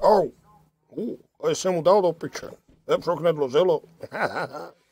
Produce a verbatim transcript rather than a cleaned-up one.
Au, oeh, hij is helemaal dood op pitje. Heb ze ook net lo zello.